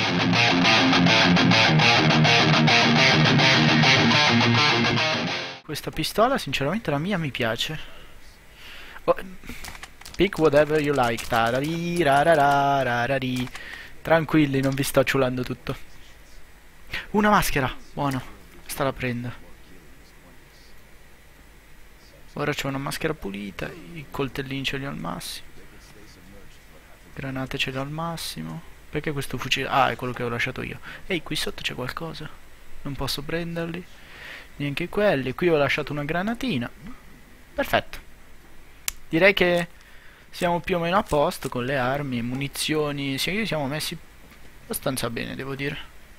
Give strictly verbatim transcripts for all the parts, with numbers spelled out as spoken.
Questa pistola, sinceramente, la mia mi piace. Oh, pick whatever you like. Tarari, rarara, rarari. Tranquilli, non vi sto ciulando tutto. Una maschera, buono. Questa la prendo. Ora c'ho una maschera pulita. I coltellini ce li ho al massimo. Granate ce li ho al massimo. Perché questo fucile? Ah, è quello che ho lasciato io. Ehi, qui sotto c'è qualcosa. Non posso prenderli. Neanche quelli. Qui ho lasciato una granatina. Perfetto. Direi che siamo più o meno a posto con le armi e munizioni. Sì, siamo messi abbastanza bene, devo dire.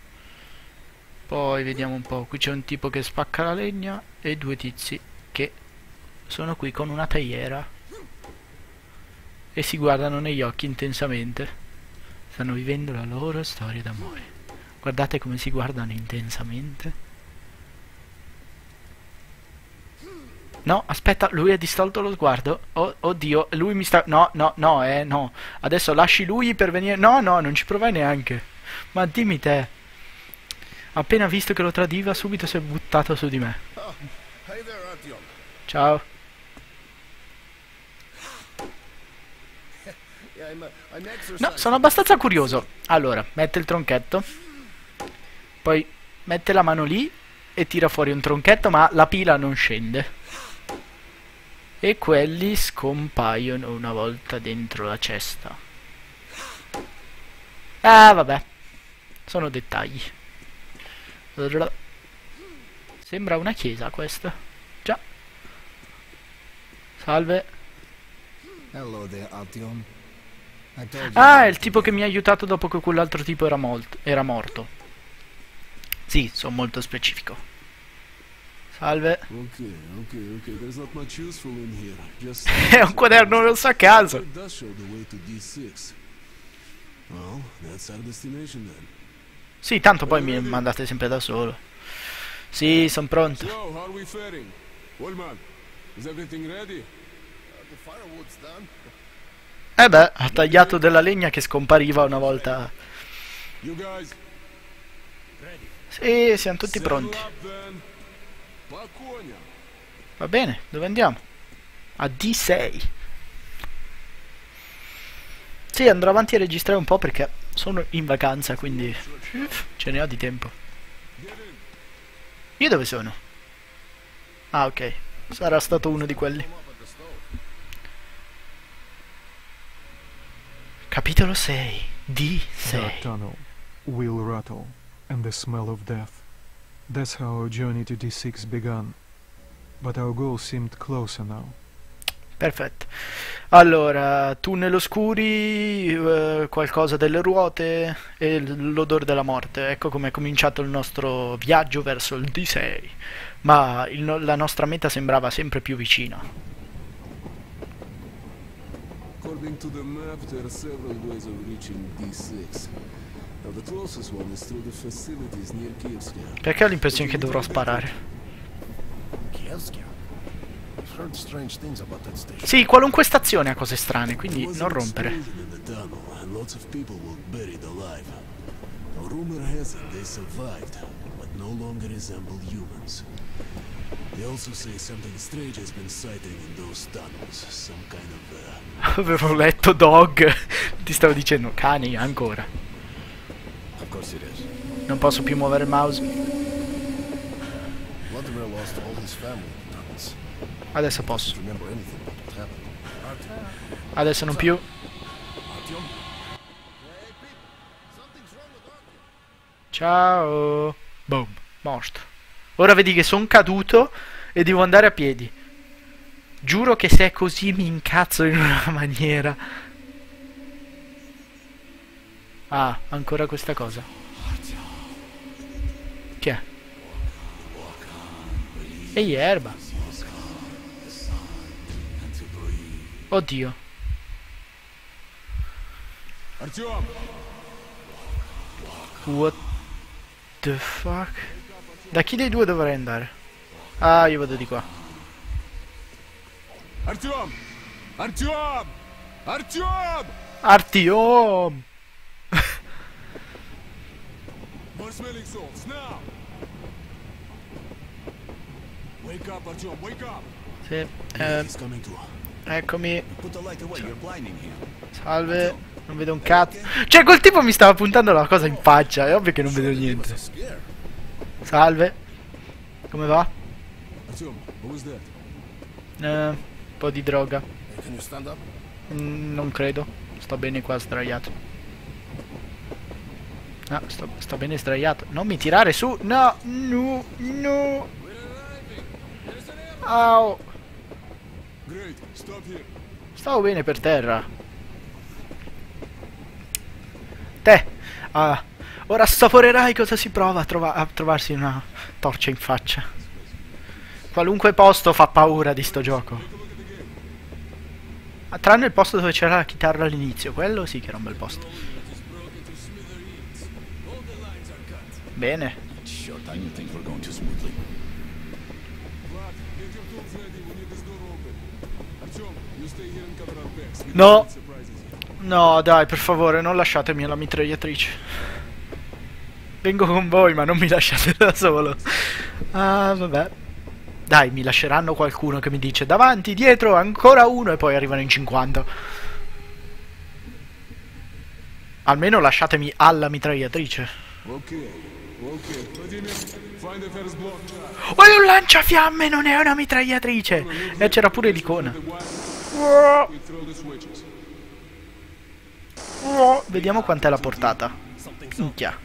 Poi vediamo un po'. Qui c'è un tipo che spacca la legna e due tizi che sono qui con una teiera e si guardano negli occhi intensamente. Stanno vivendo la loro storia d'amore. Guardate come si guardano intensamente. No, aspetta, lui ha distolto lo sguardo. Oh, oddio, lui mi sta... No, no, no, eh, no. Adesso lasci lui per venire... No, no, non ci provai neanche. Ma dimmi te. Appena visto che lo tradiva, subito si è buttato su di me. Ciao. No, sono abbastanza curioso. Allora, mette il tronchetto. Poi mette la mano lì e tira fuori un tronchetto, ma la pila non scende. E quelli scompaiono una volta dentro la cesta. Ah, vabbè. Sono dettagli. Sembra una chiesa questa. Già. Salve. Ah, è il tipo che mi ha aiutato dopo che quell'altro tipo era, era morto. Sì, sono molto specifico. Salve. Okay, okay, okay. There's not much useful in here. Just È un quaderno rosso a caso. it does show the way to D six. Well, that's our destination then. Sì, tanto poi mi mandate sempre da solo. Sì, sono pronto. So, how are we faring? Wallman, is everything ready? The firewood's done. Eh beh, ha tagliato della legna che scompariva una volta. You guys, Sì, siamo tutti saddle pronti. up then. Pa konia. Va bene, dove andiamo? A D sei. Sì, andrò avanti a registrare un po' perché sono in vacanza, quindi ce ne ho di tempo. Io dove sono? Ah, ok. Sarà stato uno di quelli. Capitolo sei. D sei. Dark tunnel, wheel rattle, and the smell of death. That's how our journey to D six began. But our goal seemed closer now. Perfetto. Allora, tunnel oscuri, eh, qualcosa delle ruote e l'odore della morte. Ecco come è cominciato il nostro viaggio verso il D sei. Ma il no- la nostra meta sembrava sempre più vicina. According to the map, there are several ways of reaching D six. Now the closest one is through the facilities near Kievska. Perché ho l'impressione che dovrò sparare? Kievska. I've heard strange things about that station. Sì, qualunque stazione ha cose strane, quindi There was non an rompere. explosion in the tunnel, and lots of people were buried alive. A rumor has it they survived, but no longer resemble humans. They also say something strange has been sighting in those tunnels. Some kind of uh, Avevo letto dog. Ti stavo dicendo cani ancora. Of course it is. Non posso più muovere il mouse. Vladimir lost all his family in the tunnels. Adesso posso. Don't remember anything about what happened. Adesso non più. Artyom? Hey, people. Something's wrong with Artyom. Ciao. Boom. Morto. Ora vedi che sono caduto e devo andare a piedi. Giuro che se è così mi incazzo in una maniera. Ah, ancora questa cosa. Chi è? Ehi, erba. Oddio. Artyom! What the fuck? Da chi dei due dovrei andare? Ah, io vado di qua. Artyom! Artyom! Artyom! Artyom! We're smelling salts now. Wake up, Artyom, wake up. Sì. Eh, He's coming to. eccomi. Put the light away, you're blinding him. Salve. Non vedo un cazzo. Cioè, quel tipo mi stava puntando la cosa in faccia. È ovvio che non vedo niente. Salve. Come va? Artyom, what was that? Eh, un po' di droga. Hey, can you stand up? Mm, non credo. Sto bene qua sdraiato. No, sto, sto bene sdraiato. Non mi tirare su. No, no, no. Au. Great, stop here. Stavo bene per terra. Te. Ah, ora assaporerai cosa si prova a, trova a trovarsi una torcia in faccia. Qualunque posto fa paura di sto gioco. Ah, tranne il posto dove c'era la chitarra all'inizio. Quello sì che era un bel posto. Bene. Short time, you think we're going too smoothly. Vlad, get your tools ready. We need this door open. Artyom, you stay here and cover our backs. We No. don't need surprises here. No, dai, per favore, non lasciatemi la mitragliatrice. Vengo con voi, ma non mi lasciate da solo. Ah, vabbè. Dai, mi lasceranno qualcuno che mi dice davanti, dietro, ancora uno, e poi arrivano in cinquanta. Almeno lasciatemi alla mitragliatrice. Ok, ok. Vladimir, find the first block. Oh, è un lanciafiamme, non è una mitragliatrice. E c'era pure l'icona. Oh, We throw the switches. oh. Vediamo quant'è la portata. Minchia.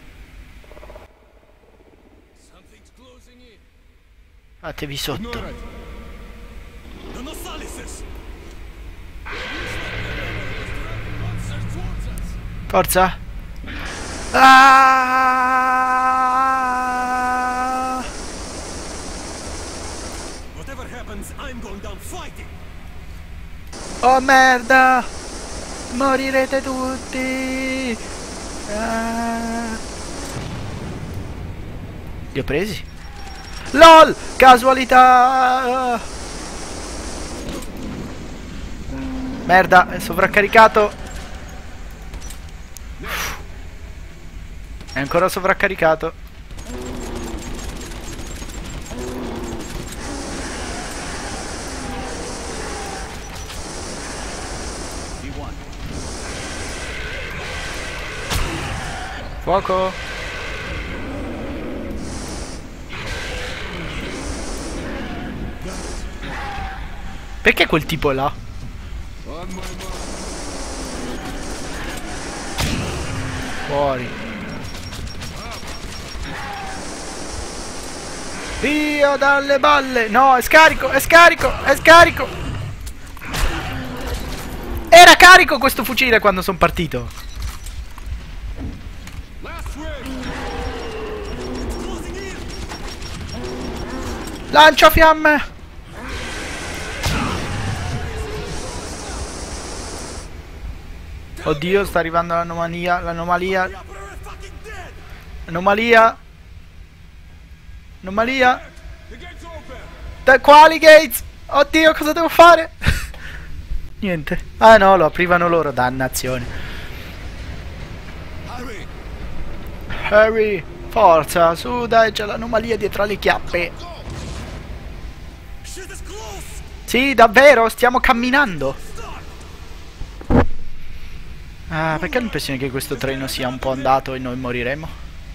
Fatevi sotto. Forza. Ah! Whatever happens, I'm going down fighting. Oh merda! Morirete tutti! Ah! Li ho presi? LOL! Casualità! Merda, è sovraccaricato. È ancora sovraccaricato. Fuoco. Perché quel tipo là? On my mark. Fuori. Via dalle balle. No, è scarico, è scarico, è scarico. Era carico questo fucile quando sono partito. Last wave. Lancia fiamme. Oddio, sta arrivando l'anomalia, l'anomalia. Anomalia. Anomalia. The gates open. Da quali gates? Oddio, cosa devo fare? Niente. Ah no, lo aprivano loro, dannazione. Hurry! Harry, forza, su dai, c'è l'anomalia dietro le chiappe. Shit is close! Sì, davvero, stiamo camminando. Ah, perché ho l'impressione che questo treno sia un po' andato e noi moriremo?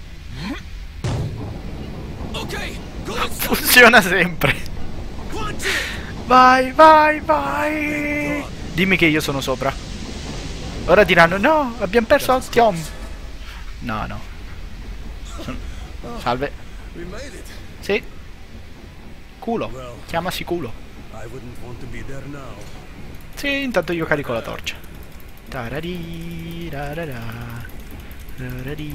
Okay, go inside. Funziona sempre. Vai, vai, vai. Dimmi che io sono sopra. Ora diranno, no, abbiamo perso Artyom. No, no. Sono- Salve. We made it. Sì. Culo. Chiamasi culo. I wouldn't want to be there now. Sì, intanto io carico la torcia. Tararì, rararà, rararì.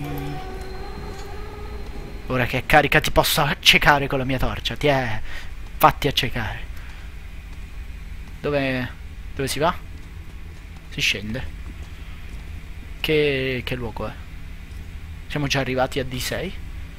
Ora che è carica ti posso accecare con la mia torcia. Ti è fatti accecare. Dove, dove si va? Si scende. Che, che luogo è? Siamo già arrivati a D sei?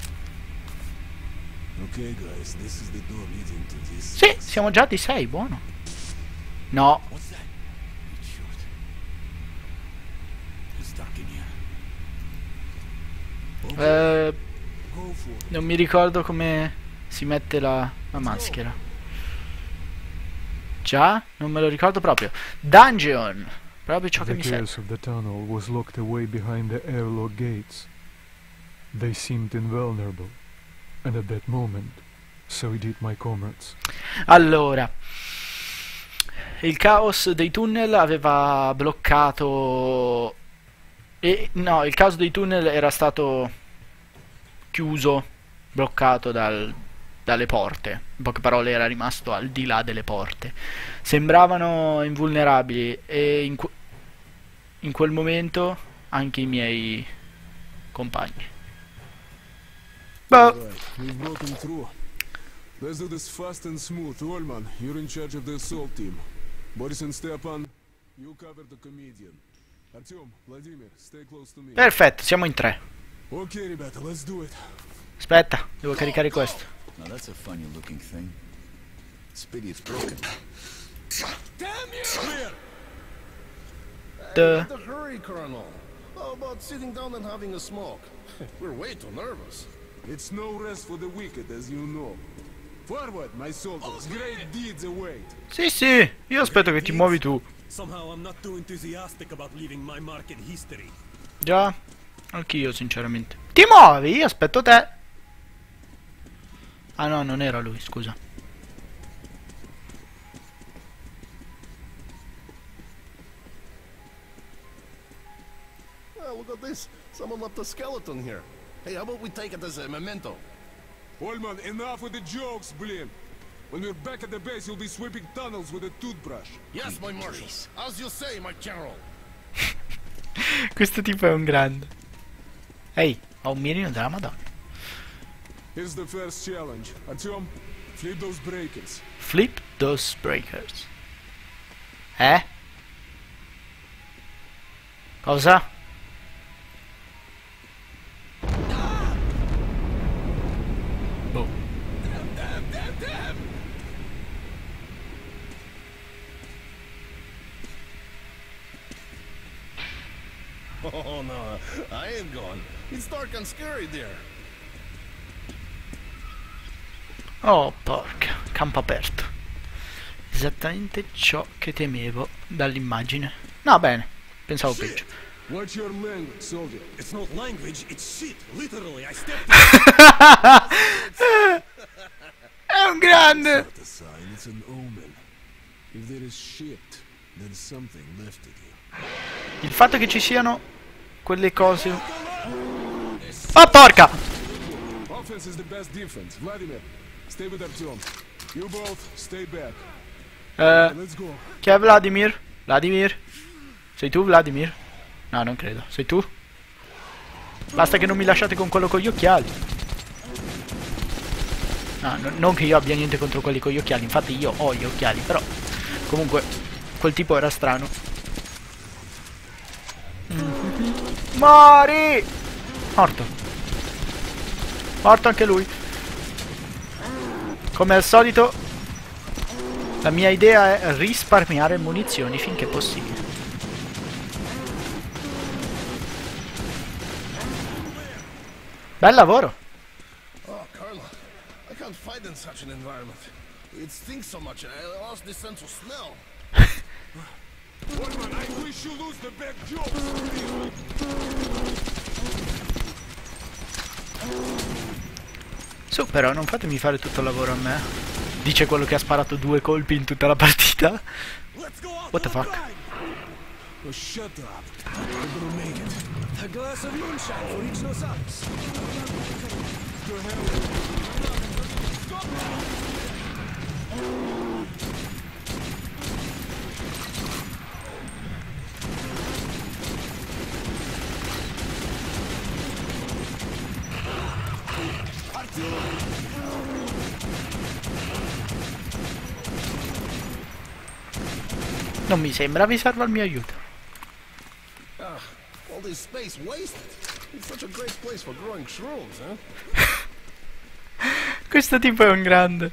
Okay, guys, this is the door leading to this. Sì, siamo già a D sei, buono. No. What's that? Shoot. It's dark in here. Eh, Non mi ricordo come si mette la, la maschera. Già? Non me lo ricordo proprio. Dungeon! Proprio ciò che The mi serve. chaos of the tunnel was locked away behind the airlock gates. They seemed invulnerable, and at that moment, so did my comrades. Allora, il caos dei tunnel aveva bloccato... E, no, il caos dei tunnel era stato chiuso, bloccato dal, dalle porte. In poche parole era rimasto al di là delle porte. Sembravano invulnerabili e in, que- in quel momento anche i miei compagni. Boh. Alright, we've broken through. Let's do this fast and smooth. Olman, you're in charge of the assault team. Boris and Stepan, you cover the comedian. Artyom, Vladimir, stay close to me. Perfetto, siamo in tre. Ok, rебята, let's do it. Aspetta, devo caricare questo. Now that's a funny looking thing. It's a pity it's broken. Damn you! Clear! Duh. Hey, the hurry, Colonel. How about sitting down and having a smoke? We're way too nervous. It's no rest for the wicked, as you know. Forward, my soldiers. Great deeds await. Sì, sì, io aspetto che ti muovi tu. Somehow I'm not too enthusiastic about leaving my mark in history. Già, anch'io sinceramente. Ti muovi? Io aspetto te. Ah no, non era lui, scusa. Oh, look at this. Someone left a skeleton here. Hey, how about we take it as a memento? Olman, enough with the jokes, blin. When we're back at the base, you'll be sweeping tunnels with a toothbrush. Yes, my marshal. As you say, my general. Questo tipo è un grande. Ehi, ho un mirino della Madonna. Here's the first challenge. Artyom, flip those breakers. Flip those breakers. Eh? Cosa? Boh. Oh, no. I ain't going. It's dark and scary there. Oh, porca. Campo aperto. Esattamente ciò che temevo dall'immagine. No, bene. Pensavo peggio. Watch your language, soldier. It's not language, it's shit. Literally, I stepped È un grande. Not a sign, it's an omen. If there is shit, then something left it here. Il fatto che ci siano quelle cose... Oh, porca! Offense is the best defense. Vladimir, stay with Artyom. You both, stay back. Eh, Let's go. chi è Vladimir? Vladimir? Sei tu, Vladimir? No, non credo. Sei tu? Basta che non mi lasciate con quello con gli occhiali. No, no, non che io abbia niente contro quelli con gli occhiali. Infatti io ho gli occhiali, però... Comunque, quel tipo era strano. Mm-hmm. Mori! Morto. Morto anche lui. Come al solito, la mia idea è risparmiare munizioni finché possibile. Bel lavoro. Oh, Carla. I can't fight in such an environment. It stinks so much, and I lost this sense of smell. Olman, I wish you lose the bad jokes. Su, però, non fatemi fare tutto il lavoro a me. Dice quello che ha sparato due colpi in tutta la partita. Let's go out What the for a fuck? ride. Oh, shut up. We're gonna make it. A glass of moonshine for each Nosales. Go ahead. Non mi sembra vi serva il mio aiuto. Ah, all this space wasted. It's such a great place for growing shrooms, huh? Questo tipo è un grande.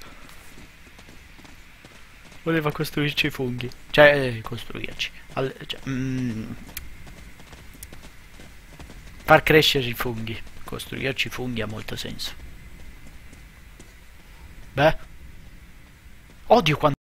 Voleva costruirci i funghi. Cioè, eh, costruirci. Al- cioè, mm, far crescere i funghi. Costruirci funghi ha molto senso. Beh. Odio quando